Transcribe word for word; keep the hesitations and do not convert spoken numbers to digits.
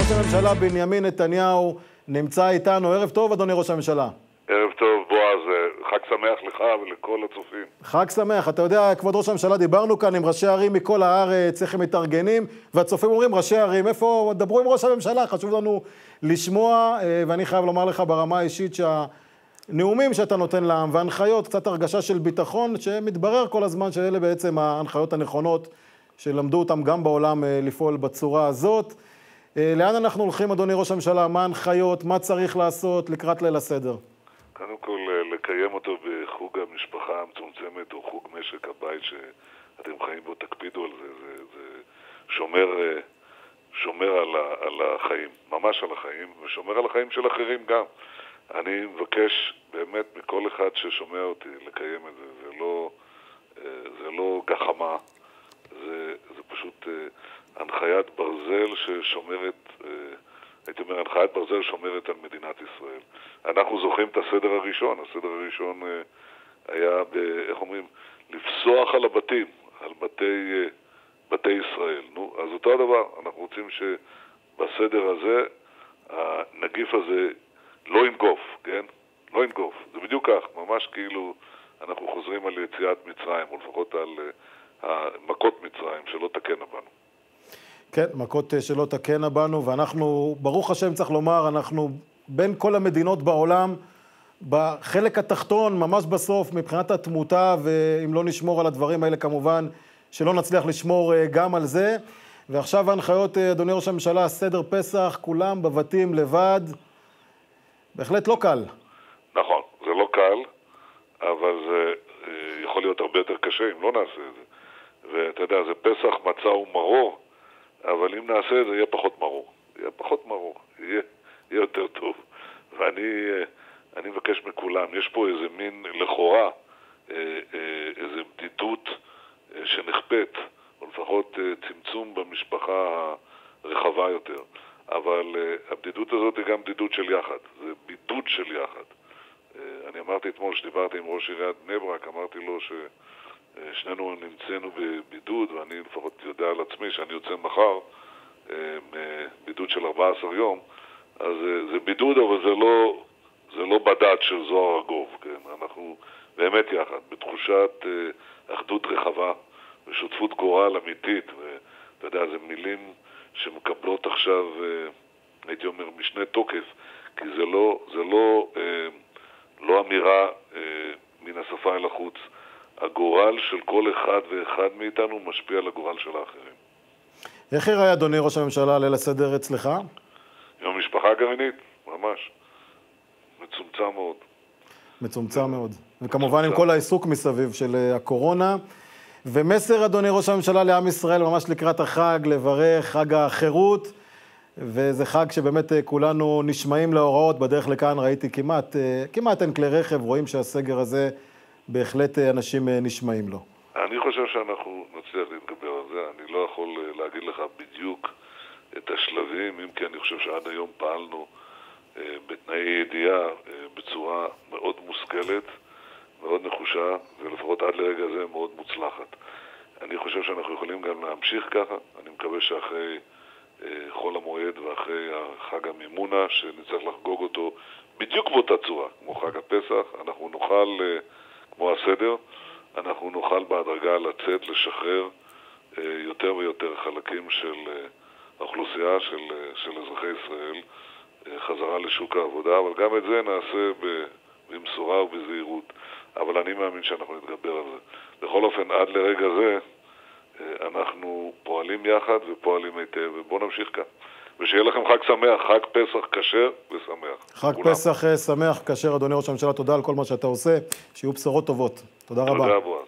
ראש הממשלה בנימין נתניהו נמצא איתנו. ערב טוב, אדוני ראש הממשלה. ערב טוב, בועז. חג שמח לך ולכל הצופים. חג שמח. אתה יודע, כבוד ראש הממשלה, דיברנו כאן עם ראשי ערים מכל הארץ, איך הם מתארגנים, והצופים אומרים, ראשי ערים, איפה, דברו עם ראש הממשלה, חשוב לנו לשמוע, ואני חייב לומר לך ברמה האישית שהנאומים שאתה נותן לעם, וההנחיות, קצת הרגשה של ביטחון, שמתברר כל הזמן שאלה בעצם ההנחיות הנכונות, שלמדו אותם גם בעולם לפעול בצורה הזאת. לאן אנחנו הולכים, אדוני ראש הממשלה? מה ההנחיות? מה צריך לעשות לקראת ליל הסדר? קודם כל, לקיים אותו בחוג המשפחה המצומצמת או חוג משק הבית שאתם חיים בו, תקפידו על זה. זה, זה שומר, שומר על, ה, על החיים, ממש על החיים, ושומר על החיים של אחרים גם. אני מבקש באמת מכל אחד ששומע אותי לקיים את זה. זה לא, זה לא גחמה, זה, זה פשוט הנחיית ברזל ששומרת, הייתי אומר, הנחיית ברזל שומרת על מדינת ישראל. אנחנו זוכרים את הסדר הראשון. הסדר הראשון היה, ב, איך אומרים, לפסוח על הבתים, על בתי, בתי ישראל. נו, אז אותו הדבר. אנחנו רוצים שבסדר הזה, הנגיף הזה לא ינגוף, כן? לא ינגוף. זה בדיוק כך. ממש כאילו אנחנו חוזרים על יציאת מצרים, או לפחות על מכות מצרים, שלא תקנה בנו. כן, מכות שלא תקנה בנו, ואנחנו, ברוך השם צריך לומר, אנחנו בין כל המדינות בעולם, בחלק התחתון, ממש בסוף, מבחינת התמותה, ואם לא נשמור על הדברים האלה כמובן, שלא נצליח לשמור גם על זה. ועכשיו ההנחיות, אדוני ראש הממשלה, סדר פסח, כולם בבתים לבד, בהחלט לא קל. נכון, זה לא קל, אבל זה יכול להיות הרבה יותר קשה אם לא נעשה את זה. ואתה יודע, זה פסח, מצה ומרור, אבל אם נעשה את זה, יהיה פחות מרור. יהיה פחות מרור. יהיה, יהיה יותר טוב. ואני אני מבקש מכולם, יש פה איזה מין לכאורה, איזה בדידות שנכפית, או לפחות צמצום במשפחה הרחבה יותר. אבל הבדידות הזאת היא גם בדידות של יחד. זה בידוד של יחד. אני אמרתי אתמול שדיברתי עם ראש עיריית בני ברק, אמרתי לו ש... שנינו נמצאנו בבידוד, ואני לפחות יודע על עצמי שאני יוצא מחר בידוד של ארבעה עשר יום, אז זה בידוד, אבל זה לא, זה לא בדד של זוהר ארגוב, כן? אנחנו באמת יחד, בתחושת אחדות רחבה ושותפות גורל אמיתית, ואתה יודע, זה מילים שמקבלות עכשיו, הייתי אומר, משנה תוקף, כי זה לא, זה לא, לא אמירה מן השפה אל החוץ, הגורל של כל אחד ואחד מאיתנו משפיע על הגורל של האחרים. איך יראה, אדוני ראש הממשלה, ליל הסדר אצלך? יום משפחה גרעינית, ממש. מצומצם מאוד. מצומצם מאוד. וכמובן עם כל העיסוק מסביב של הקורונה. ומסר, אדוני ראש הממשלה, לעם ישראל, ממש לקראת החג, לברך, חג החירות. וזה חג שבאמת כולנו נשמעים להוראות. בדרך לכאן ראיתי כמעט, כמעט אין כלי רכב, רואים שהסגר הזה בהחלט אנשים נשמעים לו. אני חושב שאנחנו נצליח להתגבר על זה. אני לא יכול להגיד לך בדיוק את השלבים, אם כי אני חושב שעד היום פעלנו אה, בתנאי ידיעה אה, בצורה מאוד מושכלת, מאוד נחושה, ולפחות עד לרגע זה מאוד מוצלחת. אני חושב שאנחנו יכולים גם להמשיך ככה. אני מקווה שאחרי אה, חול המועד ואחרי חג המימונה, שנצטרך לחגוג אותו בדיוק באותה צורה, כמו חג הפסח, אנחנו נוכל... אה, כמו הסדר, אנחנו נוכל בהדרגה לצאת, לשחרר אה, יותר ויותר חלקים של אה, האוכלוסייה, של, אה, של אזרחי ישראל, אה, חזרה לשוק העבודה, אבל גם את זה נעשה במשורה ובזהירות. אבל אני מאמין שאנחנו נתגבר על זה. בכל אופן, עד לרגע זה, אה, אנחנו פועלים יחד ופועלים היטב, ובואו נמשיך כאן. ושיהיה לכם חג שמח, חג פסח כשר ושמח. חג כולם. פסח שמח כשר, אדוני ראש הממשלה, תודה על כל מה שאתה עושה, שיהיו בשורות טובות. תודה רבה. תודה רבה.